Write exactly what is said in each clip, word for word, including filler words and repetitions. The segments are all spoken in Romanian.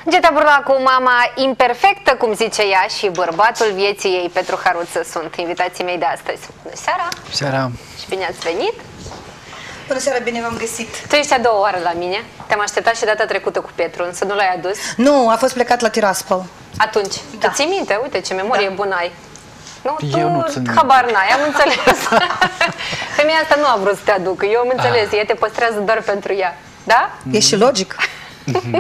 Geta Burla cu mama imperfectă, cum zice ea, și bărbatul vieții ei, Petru Haruță, sunt invitații mei de astăzi. Bună seara! Seara! Și bine ați venit! Bună seara, bine v-am găsit! Tu ești a doua oară la mine. Te-am așteptat și data trecută cu Petru, însă nu l-ai adus. Nu, a fost plecat la Tiraspol. Atunci, da. Tu ții minte? Uite ce memorie da. bună ai. Nu, eu tu nu țin habar n-ai, am înțeles. Femeia asta nu a vrut să te aducă, eu am înțeles, ea te păstrează doar pentru ea. Da? E și logic. uh,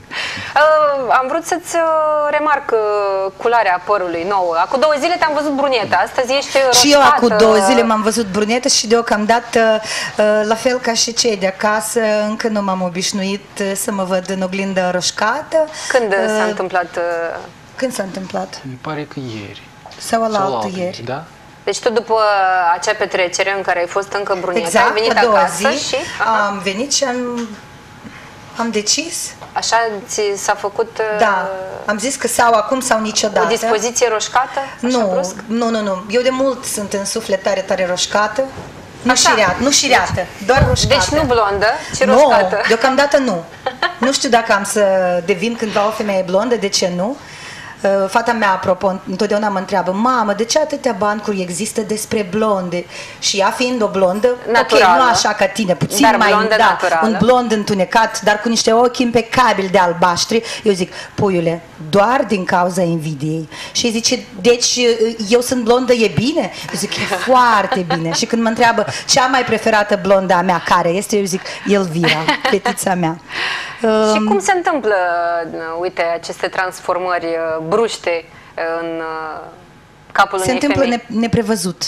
am vrut să-ți uh, remarc uh, culoarea părului nouă. Acum două zile te-am văzut brunetă, astăzi ești roșcată. Și eu acum două zile m-am văzut brunetă și deocamdată, uh, la fel ca și cei de acasă, încă nu m-am obișnuit uh, să mă văd în oglindă roșcată. Când uh, s-a uh, întâmplat? Uh... Când s-a întâmplat? Mi pare că ieri. Sau alaltă ieri. Da? Deci tu după acea petrecere în care ai fost încă brunetă, exact, ai venit a doua acasă zi, și... Aha. am venit și am, am decis. Așa ți s-a făcut... Uh, da, am zis că sau acum sau niciodată. O dispoziție roșcată? Așa nu, brusc? nu, nu, nu. Eu de mult sunt în suflet tare, tare roșcată. Nu Așa. șireată, nu șireată, deci, doar roșcată. Deci nu blondă, ci nu, roșcată. Deocamdată nu. Nu știu dacă am să devin cândva o femeie blondă, de ce nu? Fata mea, apropo, întotdeauna mă întreabă: mamă, de ce atâtea bancuri există despre blonde? Și ea fiind o blondă, naturală, ok, nu așa ca tine, puțin dar mai, blondă da, naturală. Un blond întunecat, dar cu niște ochi impecabili de albaștri. Eu zic: puiule, doar din cauza invidiei. Și îi zice: deci eu sunt blondă, e bine? Eu zic: e foarte bine. Și când mă întreabă cea mai preferată blondă a mea care este, eu zic: Elvira, fetița mea. Și cum se întâmplă, uite, aceste transformări bruște în capul se unei întâmplă femei? ne neprevăzut.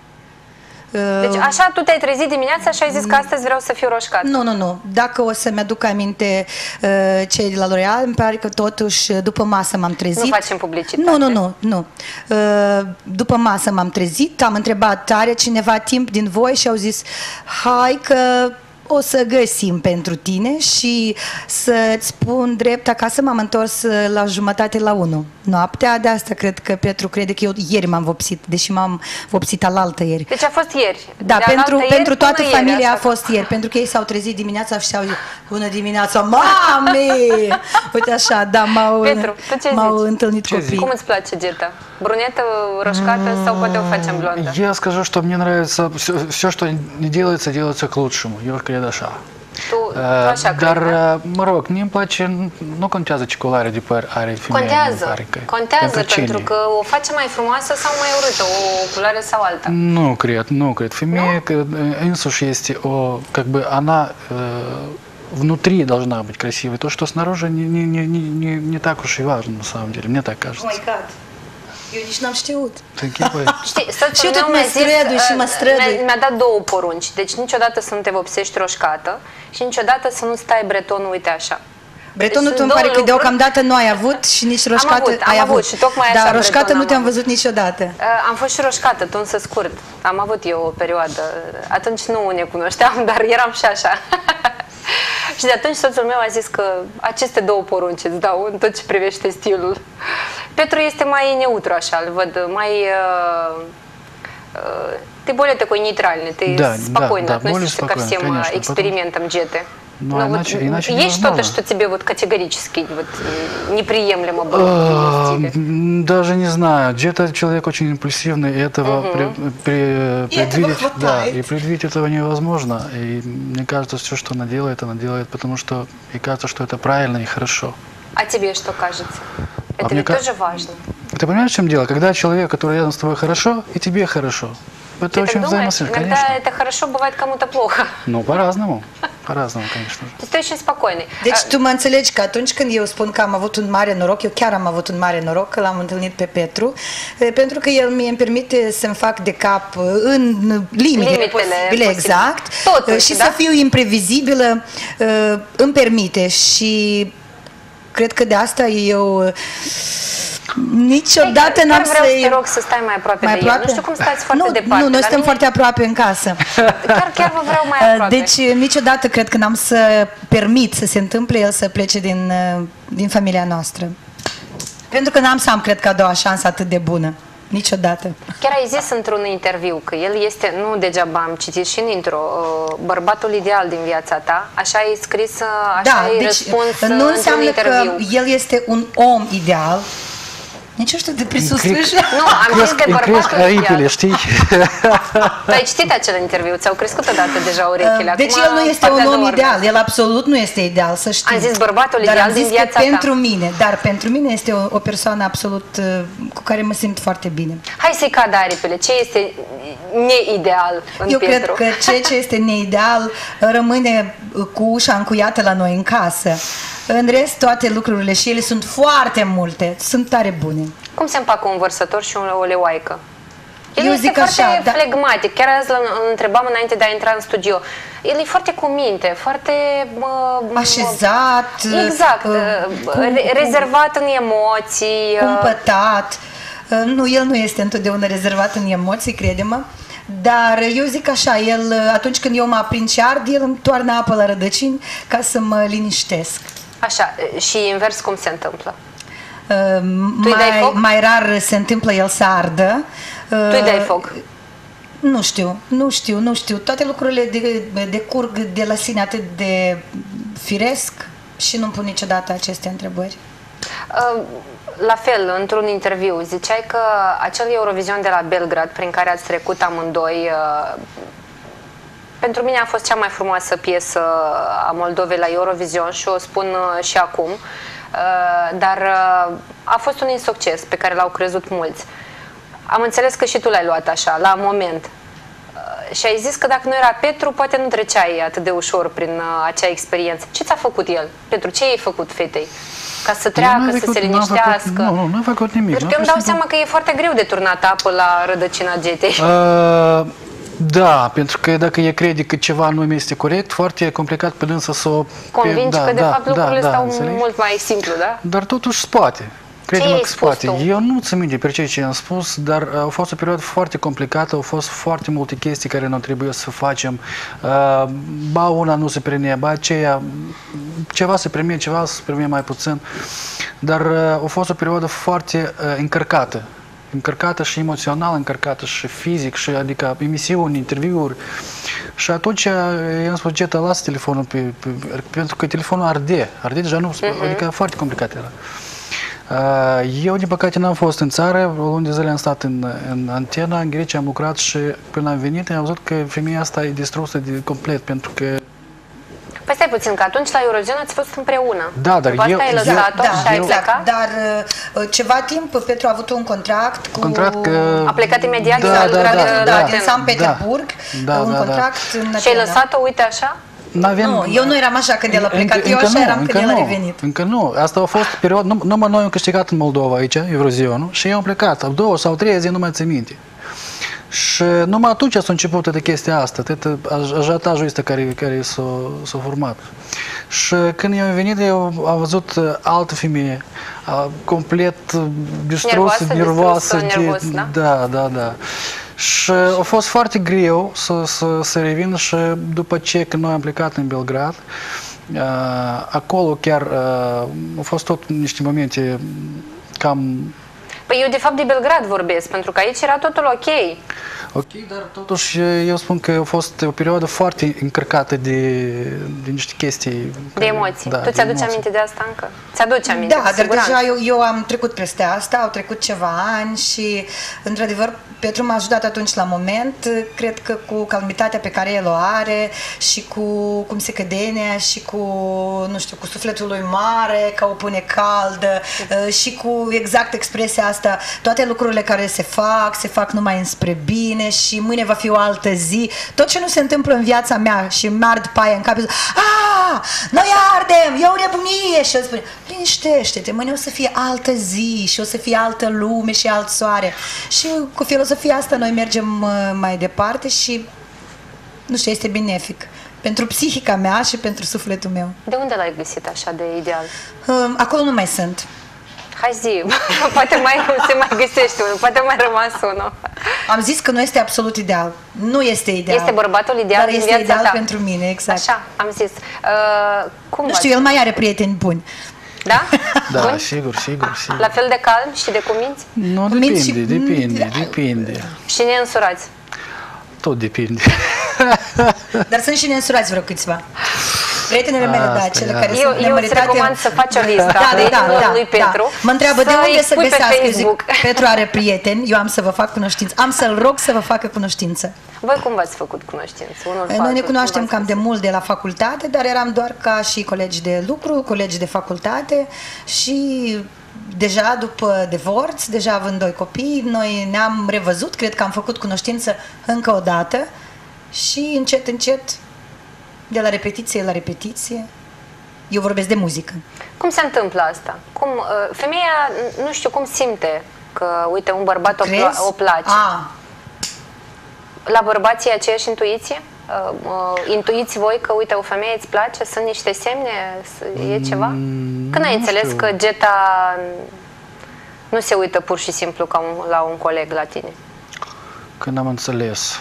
Deci așa tu te-ai trezit dimineața și ai zis că astăzi vreau să fiu roșcat. Nu, nu, nu. Dacă o să-mi aduc aminte uh, cei de la L'Oreal, îmi pare că totuși după masă m-am trezit. Nu facem publicitate. Nu, nu, nu. nu. Uh, după masă m-am trezit, am întrebat: are cineva timp din voi? Și au zis: hai că o să găsim pentru tine. Și să-ți spun drept, acasă m-am întors la jumătate la unu noaptea. De asta cred că Petru crede că eu ieri m-am vopsit, deși m-am vopsit alaltă ieri. Deci a fost ieri. Da, de pentru, ieri pentru toată ieri, familia așa. a fost ieri, pentru că ei s-au trezit dimineața și s-au zis: bună dimineața, mame! Uite așa, da, m-au întâlnit Ce copii. zici? Cum îți place, Geta? Brunetă, roșcată sau poate o facem blondă? Я скажу, что мне нравится все, все, что не делается, делается к лучшему. Eu cred așa. Tu, tu așa Dar, crezi, da? mă rog, mie îmi place, nu contează ce culoare de păr are femeia. Contează, contează pentru, pentru că o face mai frumoasă sau mai urâtă, o culoare sau alta. Nu cred, nu cred. Femeia însuși este o, как бы, она внутри должна быть красивой. То, что снаружи, не, не, не, не, не так уж и важно, на самом деле. Мне так кажется. Oh my God. Eu nici n-am știut. Știi, și eu tot mă strădui și mă strădui. Mi-a dat două porunci. Deci niciodată să nu te vopsești roșcată și niciodată să nu stai bretonul, uite așa. Bretonul deci tu îmi pare că deocamdată nu ai avut și nici roșcată am avut, am ai avut. avut și tocmai așa. Dar roșcată nu te-am avut. văzut niciodată. Uh, am fost și roșcată, tu însă scurt. Am avut eu o perioadă. Atunci nu ne cunoșteam, dar eram și așa. Și de atunci soțul meu a zis că aceste două porunci îți dau în tot ce privește stilul. Petru este mai neutru așa, îl văd mai... Uh, uh, ты более такой нейтральный, ты да, спокойно да, да, относишься ко всем конечно, экспериментам Джеты. Ну, Но иначе, вот иначе есть что-то, что тебе вот категорически вот неприемлемо было в ее стиле? Даже не знаю. Джета человек очень импульсивный, и этого угу. при, при, и предвидеть, этого да, и предвидеть этого невозможно. И мне кажется, все, что она делает, она делает, потому что ей кажется, что это правильно и хорошо. А тебе что кажется? Это а ведь мне тоже важно. Ты понимаешь, в чем дело? Когда человек, который рядом с тобой, хорошо, и тебе хорошо. Это Ты очень взаимосвязано, иногда конечно. это хорошо, бывает кому-то плохо. Ну, по-разному. По-разному, конечно же. То есть ты очень спокойный. Deci tu mă înțelegi că atunci când eu spun că am avut un mare noroc, eu chiar am avut un mare noroc că l-am întâlnit pe Petru, pentru că el mie îmi permite să-mi fac de cap în limitele posibile, exact, totuși, și da? să fiu imprevizibilă, îmi permite și cred că de asta eu niciodată n-am să... Vreau să te rog să stai mai aproape mai de aproape? el. Nu știu cum stați foarte nu, departe. Nu, noi suntem mine... foarte aproape în casă. Chiar, chiar vă vreau mai aproape. Deci niciodată cred că n-am să permit să se întâmple el să plece din, din familia noastră. Pentru că n-am să am, cred că, a doua șansă atât de bună. niciodată. Chiar ai zis într-un interviu că el este, nu degeaba am citit și în intro, uh, bărbatul ideal din viața ta, așa ai scris, așa Da, ai deci răspuns nu într-un înseamnă interviu. că el este un om ideal. Nici nu știu de presus. Nu, am zis de Îmi cresc bărbatul aripile, ideal. știi? Tu ai citit acel interviu, ți-au crescut odată deja urechile. Deci Acum el nu este partea un de om urmă. ideal, el absolut nu este ideal, să știi. Am zis bărbatul Dar ideal am din zis viața că ta. pentru mine, dar pentru mine este o, o persoană absolut uh, cu care mă simt foarte bine. Hai să-i cadă aripile. Ce este neideal în Eu Pietru? cred că ceea ce este neideal rămâne cu ușa încuiată la noi în casă. În rest, toate lucrurile și ele sunt foarte multe, sunt tare bune. Cum se împacă un vărsător și o leoaică? El Eu este zic foarte așa, da. flegmatic. Chiar azi îl întrebam înainte de a intra în studio. El e foarte cu minte, foarte... Mă, Așezat, exact. uh, cu- re- rezervat în emoții. uh, cumpătat. Uh, Nu, el nu este întotdeauna rezervat în emoții, crede-mă. Dar eu zic așa, el uh, atunci când eu mă aprind și ard, el îmi toarnă apă la rădăcini ca să mă liniștesc. Așa, și invers cum se întâmplă? Uh, Tu-i dai mai, foc? mai rar se întâmplă el să ardă. Uh, Tu-i dai foc? Nu știu, nu știu, nu știu. Toate lucrurile de, decurg de la sine atât de firesc și nu-mi pun niciodată aceste întrebări. Uh, La fel, într-un interviu, ziceai că acel Eurovision de la Belgrad, prin care ați trecut amândoi, uh, pentru mine a fost cea mai frumoasă piesă a Moldovei la Eurovision și o spun uh, și acum, uh, dar uh, a fost un insucces pe care l-au crezut mulți. Am înțeles că și tu l-ai luat așa, la moment. Uh, și ai zis că dacă nu era Petru, poate nu treceai atât de ușor prin uh, acea experiență. Ce ți-a făcut el? Petru, ce ai făcut fetei? Ca să treacă, să făcut- se n-am făcut- liniștească? Nu, nu, n-am făcut nimic. Pentru n-a că eu îmi fost dau seama că e foarte greu de turnat apă la rădăcina getei. Uh, da, pentru că dacă e crede că ceva nu este corect, foarte complicat pe dânsă să o... Convingi da, că de da, fapt lucrurile da, stau înțelegi? mult mai simplu, da? Dar totuși poate. Crede-mă ai că spus poate. tu? Eu nu țin minte pe ce am spus, dar a fost o perioadă foarte complicată, au fost foarte multe chestii care nu trebuie să facem. Uh, ba una nu se primea, ba aceea, ceva se primea, ceva se primea mai puțin. Dar uh, a fost o perioadă foarte uh, încărcată. Încărcată și emoțional, încărcată și fizic, și adică emisiuni, interviuri. Și atunci i-am spus, Geta, lasă telefonul, pe, pe, pentru că telefonul arde, arde deja nu, uh-huh. Adică foarte complicat era. Eu, din păcate, n-am fost în țară, o lună de zile am stat în, în Antena, în Grecia am lucrat și când am venit am văzut că femeia asta e distrusă de complet, pentru că... Păi stai puțin, că atunci la Eurovision ați fost împreună. Da, dar După eu- asta ai eu- lăsat-o Da, și ai eu- plecat? Dar uh, ceva timp Petru a avut un contract cu... Contract că... A plecat imediat Da, să da, lucreze da, la da, Atena. din Sankt Petersburg, Da, un da, da. contract în Și ai Atena. lăsat-o, uite așa? N-avem... Nu, eu nu eram așa când el a plecat, Încă- eu încă așa nu, eram încă când el a nu, revenit. Încă nu. Asta a fost perioadă, num- numai noi am câștigat în Moldova aici, Eurovizionul, și eu am plecat, două sau trei zile, nu mai țin minte. Și numai atunci s-a început toată chestia asta, tot ajatajul ăsta care, care s-a, s-a format. Și când eu am venit, eu am văzut altă femeie, a, complet distrusă, Nervoasă, nervoasă. distrusă, nervos, da? Da, da, da. Și a fost foarte greu să, să, să revin și după ce când noi am plecat în Belgrad, uh, acolo chiar uh, au fost tot niște momente cam... Păi eu de fapt de Belgrad vorbesc, pentru că aici era totul ok. Ok, dar totuși eu spun că a fost o perioadă foarte încărcată de, de niște chestii. De care- emoții. Da, Tu de ți-aduci emoții. aminte de asta încă? Ți-aduci aminte, Da, cu dar siguranță. deja eu, eu am trecut peste asta, au trecut ceva ani și, într-adevăr, Petru m-a ajutat atunci la moment, cred că cu calmitatea pe care el o are și cu cum se cădenia și cu, nu știu, cu sufletul lui mare, ca o pune caldă și cu exact expresia asta, toate lucrurile care se fac, se fac numai înspre bine și mâine va fi o altă zi. Tot ce nu se întâmplă în viața mea și îmi ard paia în cap, zic, a, noi ardem, e o nebunie și el spune, liniștește-te, mâine o să fie altă zi și o să fie altă lume și alt soare. Și cu filozofia asta noi mergem uh, mai departe și, nu știu, este benefic pentru psihica mea și pentru sufletul meu. De unde l-ai găsit așa de ideal? Uh, acolo nu mai sunt. Hai zi, poate mai se mai găsește unul, poate mai rămas unul. Am zis că nu este absolut ideal. Nu este ideal. Este bărbatul ideal dar din este viața ideal ta. pentru mine, exact. Așa, am zis. Uh, cum Nu v-ați- știu, el mai are prieteni buni. Da? Da, Buni? sigur, sigur, sigur. La fel de calm și de cuminți? Nu, Cuminți și- depinde, depinde, depinde. Și neînsurați? Tot depinde. Dar sunt și neînsurați vreo câțiva. Prietenele mele, da, Asta cele e, care asta. sunt Eu, eu îți nemăritate. recomand să faci o listă Da, a da, da, prietenilor da, lui Petru. da. Mă întreabă de să unde îi să pui pe găsească, zic, Facebook. Petru are prieteni, eu am să vă fac cunoștință. Am să-l rog să vă facă cunoștință. Voi cum v-ați făcut cunoștință? Unul cu Noi ne altul, cunoaștem cum cam v-ați de mult de la facultate, dar eram doar ca și colegi de lucru, colegi de facultate și deja după divorț, deja având doi copii, noi ne-am revăzut, cred că am făcut cunoștință încă o dată și încet, încet, de la repetiție la repetiție, eu vorbesc de muzică. Cum se întâmplă asta? Cum, uh, femeia, nu știu cum simte că, uite, un bărbat o, Crezi? pla- o place. A, La bărbații e aceeași intuiție? Uh, uh, intuiți voi că, uite, o femeie îți place? Sunt niște semne? S- E ceva? Când ai nu înțeles știu. că Geta nu se uită pur și simplu ca un, la un coleg la tine? Când am înțeles.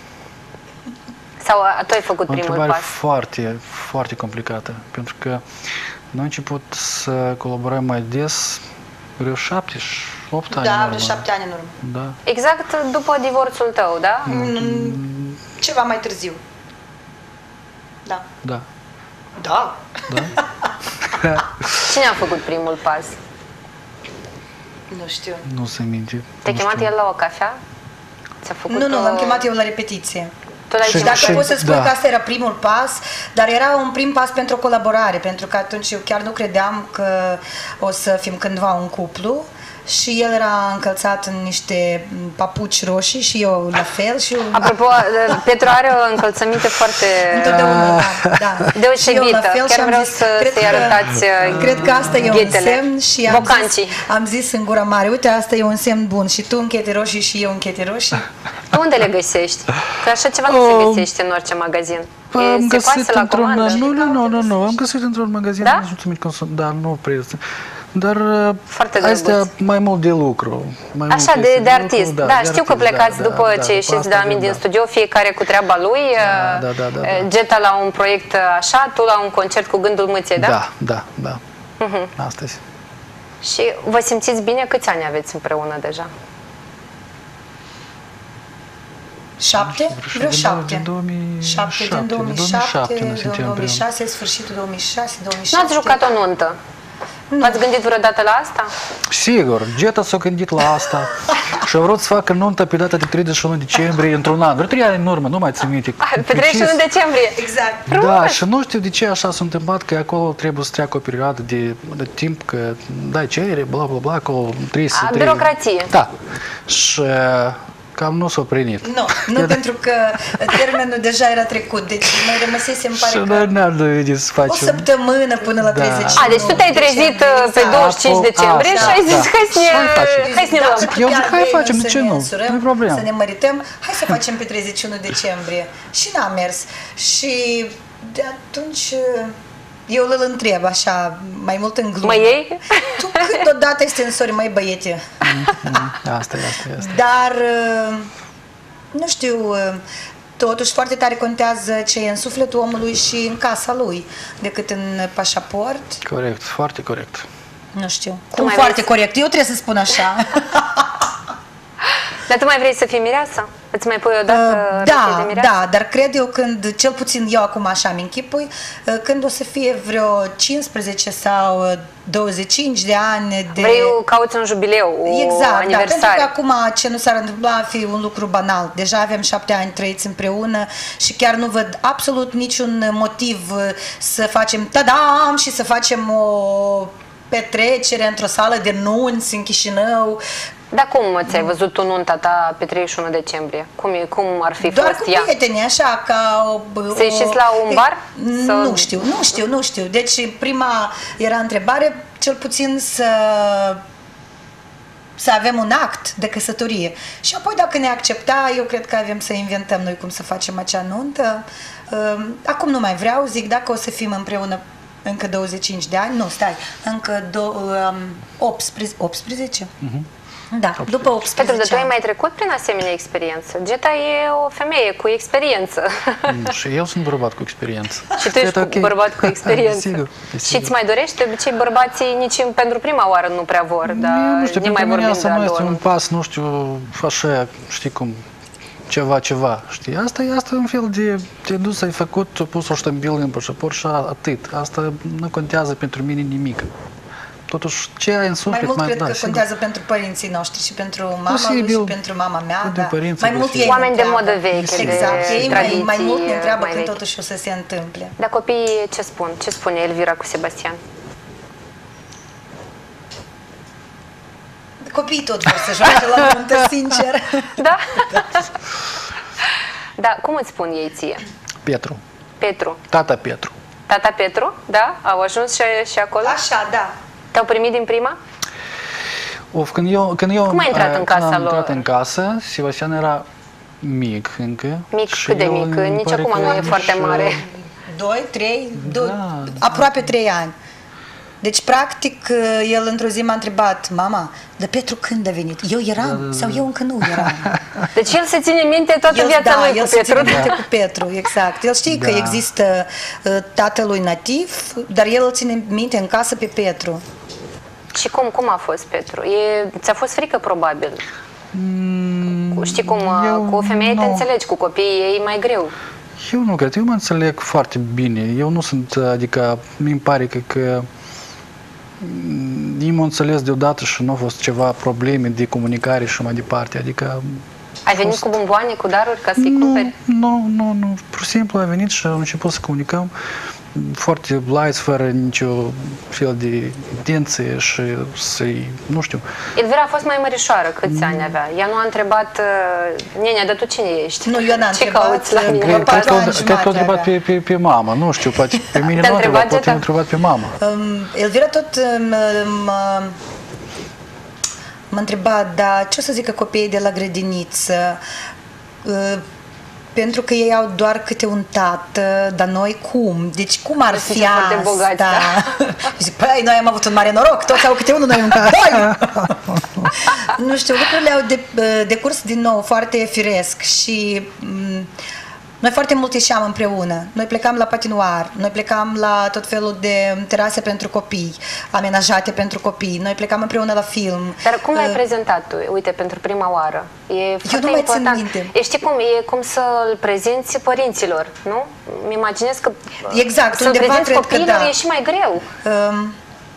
Sau a, tu ai făcut O primul întrebare pas? foarte, foarte complicată, pentru că noi am început să colaborăm mai des, vreo șapte, opt ani. în da, urmă. vreo șapte ani în urmă. Da. Exact după divorțul tău, da? Ceva mai târziu. Da. Da. Da. Da? Cine a făcut primul pas? Nu știu. Nu se minte. Te-a Nu chemat știu. el la o cafea? Ți-a făcut Nu, nu, o... l-am chemat eu la repetiție. Tu l-ai Și Și chemat dacă și- pot să spun da. că asta era primul pas, dar era un prim pas pentru o colaborare, pentru că atunci eu chiar nu credeam că o să fim cândva un cuplu și el era încălțat în niște papuci roșii și eu la fel și eu... Apropo, Petru are o încălțăminte foarte Întotdeauna, da, da. deosebită. Și eu la fel și Chiar am vreau zis, să, cred să-i că- arătați uh, Cred că asta e un ghetele. semn și am Bocancii. zis, am zis în gura mare, uite, asta e un semn bun și tu închete roșii și eu închete roșii. Tu unde le găsești? Că așa ceva nu se Oh. găsește în orice magazin. Păi, E, am se găsit pasă la într-un... comandă. Nu, nu, nu, nu, nu, am găsit într-un magazin, Da? mulțumit consum, dar nu preț. Dar uh, Foarte astea drăguț. mai mult de lucru. Mai mult Așa, de, este de lucru, artist. Da, de știu că artist, plecați da, după da, ce după ieșiți asta de la mine vin, din da. studio, fiecare cu treaba lui. Da, da, da, da, da. Geta la un proiect așa, tu la un concert cu gândul mâției, da? Da, da, da. Asta este. Și vă simțiți bine? Câți ani aveți împreună deja? Șapte? Vreo Din șapte. din două mii Șapte din șapte, două mii din șapte, două mii șapte ne din simțeam două mii împreună. șase, sfârșitul două mii șase, două mii Nu șapte. ați jucat o nuntă? V-ați gândit vreodată la asta? Sigur, Geta s-a gândit la asta și a vrut să facă nuntă pe data de treizeci și unu decembrie într-un an. Vreo trei ani în urmă, nu mai țin minte. Pe treizeci și unu precis. decembrie. Exact. Da, și nu știu de ce așa s-a întâmplat, că acolo trebuie să treacă o perioadă de, de timp, că dai cerere, bla bla bla, acolo trebuie să... A, trebuie- birocrație. Da. Și cam nu s-a primit. Nu, nu pentru că termenul deja era trecut, deci mai rămăsese, îmi Și pare noi că ne-am dovedit să o facem... săptămână până la Da. treizeci. A, deci tu te-ai trezit uh, pe Exact. douăzeci și cinci decembrie Asta, și ai zis, da. hai să ne, Hai facem. hai să ne Da, luăm. pentru că Eu chiar zic, hai vrem facem, de să ce ne nu? însurăm, Nu-i problemă. Să ne mărităm, hai să facem pe treizeci și unu decembrie. Și n-a mers. Și de atunci eu îl întreb așa, mai mult în glumă. Mă iei? Tu cât odată ai stânsori, mai băiete? Asta e, asta e, asta e. Dar, uh, nu știu, uh, totuși foarte tare contează ce e în sufletul omului și în casa lui, decât în pașaport. Corect, foarte corect. Nu știu. Tu Cum mai foarte vrei corect. Eu trebuie să spun așa. Dar tu mai vrei să fii mireasă? Îți mai pui o dată Uh, rochie de da, mireasă? da, dar cred eu când, cel puțin eu acum așa mi închipui, uh, când o să fie vreo cincisprezece sau uh, douăzeci și cinci de ani de... Vrei, cauți un jubileu, o Exact, da, pentru aniversare. că acum ce nu s-ar întâmpla ar fi un lucru banal. Deja avem șapte ani trăiți împreună și chiar nu văd absolut niciun motiv uh, să facem tadam și să facem o petrecere într-o sală de nunți în Chișinău. Dar cum ți-ai văzut tu nunta ta pe treizeci și unu decembrie? Cum, e, cum ar fi Doar fost cu ea? prieteni, așa, ca o... Să ieșiți la un bar? E, Să- Nu știu, nu știu, nu știu. Deci prima era întrebare, cel puțin să să avem un act de căsătorie. Și apoi dacă ne accepta, eu cred că avem să inventăm noi cum să facem acea nuntă. Acum nu mai vreau, zic, dacă o să fim împreună încă douăzeci și cinci de ani, nu, stai, încă do, um, optsprezece, optsprezece? Uh-huh. Da, după optsprezece Pentru că tu ai ani. mai trecut prin asemenea experiență. Geta e o femeie cu experiență. Mm, Și eu sunt bărbat cu experiență. Și tu ești E cu ok. bărbat cu experiență. Sigur, e Și sigur. îți mai dorești? De obicei bărbații nici pentru prima oară nu prea vor, dar Eu nu știu, ne mai pentru mine vorbim asta de a nu este doua. un pas, nu știu, așa, știi cum, ceva, ceva, știi? Asta e asta e un fel de, te-ai dus, ai făcut, ți-ai pus o ștambilă în pașaport și atât. Asta nu contează pentru mine nimic. Totuși, ce ai în Mai suflet, mult cred da, că sigur. contează pentru părinții noștri și pentru mama lui și Posibil. pentru mama mea. Pentru Da. părinții, Mai mult posibil. ei Oameni de întreabă. modă veche, de Exact. Ei mai, mai tradiții mult ne întreabă mai când vechi. totuși o să se întâmple. Dar copiii ce spun? Ce spune Elvira cu Sebastian? Copiii tot vor să joace la nuntă, sincer. Da? Da, cum îți spun ei ție? Petru, Petru. tata Petru. Tata Petru? Da? Au ajuns și, și acolo? Așa, da. Te-au primit din prima? Of, când eu, când eu Cum ai intrat eh, în când casa am lor? intrat în casă, Sebastian era mic încă. Mic, și cât de eu mic? îmi Nici pare acum că nu e nici, foarte eh, mare. Doi, trei, doi, Da. aproape trei ani. Deci, practic, el într-o zi m-a întrebat, mama, dar Petru când a venit? Eu eram Da, sau eu încă nu eram? Deci el se ține minte toată El, viața da, lui el cu se Petru. ține minte cu Petru, exact. El știe că Da. există uh, tatălui nativ, dar el îl ține minte în casă pe Petru. Și cum, cum a fost Petru? E, ți-a fost frică probabil. Cu- Știi cum, Mm, eu cu o femeie te nu. înțelegi, cu copiii ei mai greu. Eu nu cred, eu mă înțeleg foarte bine. Eu nu sunt, adică, mi pare că, că mm, ei m-au înțeles deodată și nu au fost ceva probleme de comunicare și mai departe. Adică Ai venit fost- cu bomboane, cu daruri ca să-i nu, cumperi? nu, nu, nu. Pur și simplu a venit și am început să comunicăm foarte light, fără nicio fel de intenție și să-i, nu știu. Elvira a fost mai mărișoară, câți ani avea? Ea nu a întrebat, uh, Nenea, dar tu cine ești? Nu, eu n-am Ce întrebat, cauți la uh, mine? Cred, patru cred, că, ani cred că a jumate întrebat avea. pe, pe, pe mama, nu știu, poate pe mine Te-a nu a întrebat, întrebat poate Geta? a întrebat pe mama. Um, Elvira tot um, mă, mă întreba, dar ce o să zică copiii de la grădiniță? Uh, pentru că ei au doar câte un tată, dar noi cum? Deci cum ar Nu fi suntem foarte asta? bogați, da. Zic, păi, noi am avut un mare noroc, toți au câte unul, noi încă doi. Nu știu, lucrurile au de, decurs din nou foarte firesc și m, noi foarte mult ieșeam împreună. Noi plecam la patinoar, noi plecam la tot felul de terase pentru copii, amenajate pentru copii, noi plecam împreună la film. Dar cum l-ai Uh, prezentat tu? Uite, pentru prima oară. E foarte nu mai țin important. minte. E, știi cum? E cum să-l prezinți părinților, nu? Mi imaginez că Exact, să-l undeva prezinți cred că copiilor da. e și mai greu. Um,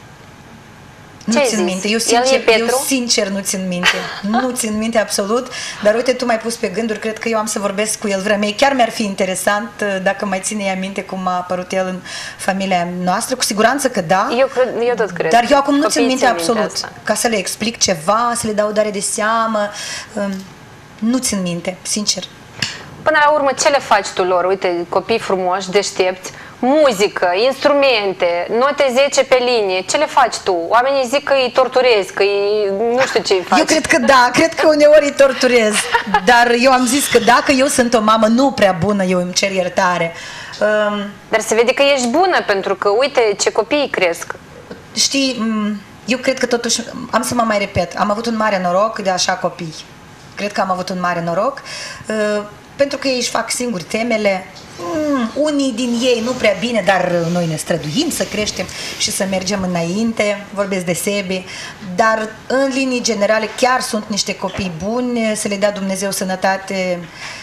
nu Ce ai țin zis? minte, eu El e sincer, eu Petru? sincer nu țin minte, nu țin minte absolut, dar uite, tu m-ai pus pe gânduri, cred că eu am să vorbesc cu el vremea mea, chiar mi-ar fi interesant uh, dacă mai ține ea minte cum a apărut el în familia noastră, cu siguranță că da, Eu, cred, eu tot cred. dar eu acum nu Copiii țin minte absolut, asta. ca să le explic ceva, să le dau dare de seamă, um, nu țin minte, sincer. Până la urmă, ce le faci tu lor? Uite, copii frumoși, deștepți, muzică, instrumente, note zece pe linie. Ce le faci tu? Oamenii zic că îi torturezi, că îi, nu știu ce îi faci. Eu cred că da, cred că uneori îi torturez, dar eu am zis că dacă eu sunt o mamă nu prea bună, eu îmi cer iertare. Um, Dar se vede că ești bună, pentru că uite ce copii cresc. Știi, m, eu cred că totuși, am să mă mai repet, am avut un mare noroc de așa copii. Cred că am avut un mare noroc, uh, pentru că ei își fac singuri temele. Mm, unii din ei nu prea bine, dar noi ne străduim să creștem și să mergem înainte, vorbesc de Sebi, dar în linii generale chiar sunt niște copii buni, să le dea Dumnezeu sănătate.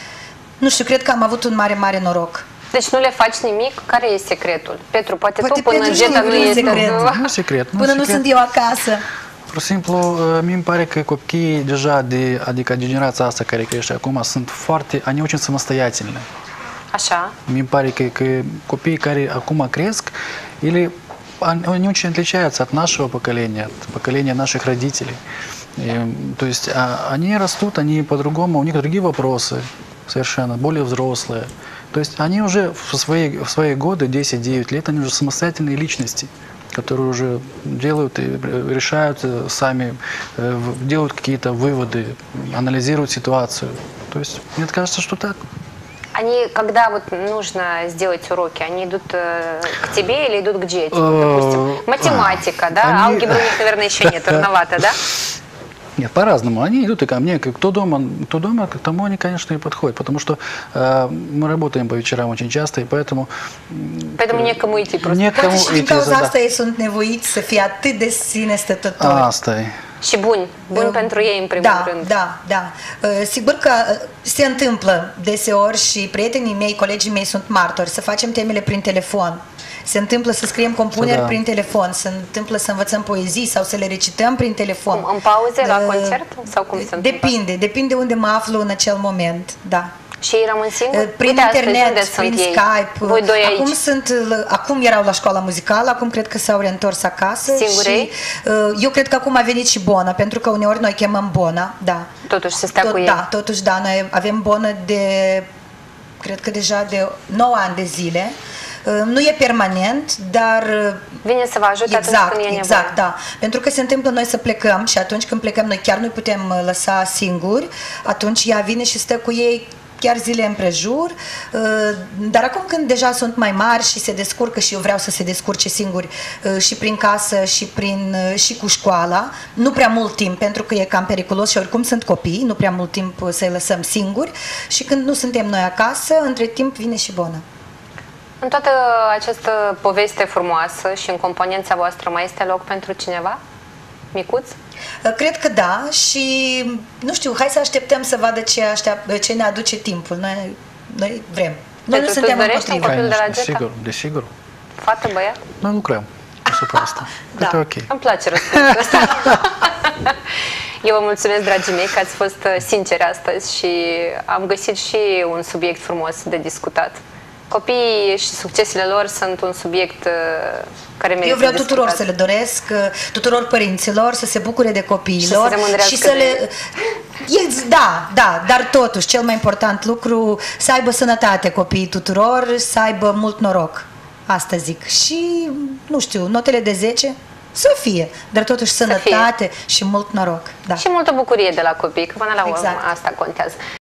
Nu știu, cred că am avut un mare, mare noroc. Deci nu le faci nimic? Care e secretul? Petru, poate, Poate tu până Petru Geta știe nu vreun este... secret. Nu secret, nu Până nu secret. sunt eu acasă. Pur și simplu, mi îmi pare că copiii deja, de, adică generația asta care crește acum, sunt foarte, они очень самостоятельны. Așa. Mi пare că, că copiii care acum cresc, ele, они очень отличаются от нашего поколения, от поколения наших родителей. И, то есть а, они растут, они по-другому, у них другие вопросы совершенно, более взрослые. То есть они уже в свои, в свои годы, десять-девять лет, они уже самостоятельные личности, которые уже делают и решают сами, делают какие-то выводы, анализируют ситуацию. То есть мне кажется, что так. Они, когда вот нужно сделать уроки, они идут э, к тебе или идут к Джете? Допустим, математика, да? Они- Алгебры у них, наверное, еще нет, рановато, да? Нет, по-разному. Они идут и ко мне, как кто дома, кто дома, к тому они, конечно, и подходят, потому что э, мы работаем по вечерам очень часто, и поэтому... Поэтому некому идти просто. Некому Poate și din идти, cauza да. asta ei sunt nevoiți să fie atât de sine stătători. Asta e. Și buni, buni pentru ei în primul Da, rând. da, da. Uh, Sigur că uh, se întâmplă deseori și prietenii mei, colegii mei sunt martori, să facem temele prin telefon. Se întâmplă să scriem compuneri Da. prin telefon, se întâmplă să învățăm poezii sau să le recităm prin telefon. Cum, în pauze la Uh, concert sau cum se întâmplă? Depinde, depinde unde mă aflu în acel moment, da. Și ei rămân singuri? Prin Uite, astăzi internet, unde prin sunt ei? Skype. Voi doi aici. Acum, sunt, acum erau la școala muzicală, acum cred că s-au reîntors acasă. Singuri ei? Și uh, eu cred că acum a venit și Bona, pentru că uneori noi chemăm Bona, da. Totuși să stea Tot, cu ei. da, totuși, da, noi avem Bonă de, cred că deja de nouă ani de zile. Uh, Nu e permanent, dar uh, Vine să vă ajute atunci exact, când e nevoie. exact, da. Pentru că se întâmplă noi să plecăm și atunci când plecăm noi chiar nu putem uh, lăsa singuri, atunci ea vine și stă cu ei chiar zile împrejur, uh, dar acum când deja sunt mai mari și se descurcă și eu vreau să se descurce singuri uh, și prin casă și, prin, uh, și cu școala, nu prea mult timp pentru că e cam periculos și oricum sunt copii, nu prea mult timp uh, să-i lăsăm singuri și când nu suntem noi acasă, între timp vine și Bona. În toată această poveste frumoasă și în componența voastră mai este loc pentru cineva? Micuț? Uh, Cred că da și nu știu, hai să așteptăm să vadă ce, aștept, ce ne aduce timpul. Noi, noi vrem. Noi Tu- nu tu suntem dorești un împotrivă. copil de la Конечно, Geta? desigur, desigur. Fată, băiat? Noi lucrăm asupra asta. Da. Это ok. Îmi place răspunsul ăsta. Eu vă mulțumesc, dragii mei, că ați fost sinceri astăzi și am găsit și un subiect frumos de discutat. Copiii și succesele lor sunt un subiect uh, care merită Eu vreau discutat. tuturor să le doresc, uh, tuturor părinților să se bucure de copiilor Și să se mândrească și să de le... E, da, da, dar totuși cel mai important lucru, să aibă sănătate copiii tuturor, să aibă mult noroc, asta zic. Și, nu știu, notele de zece să fie, dar totuși fie. sănătate și mult noroc. Da. Și multă bucurie de la copii, că până la urmă Exact. asta contează.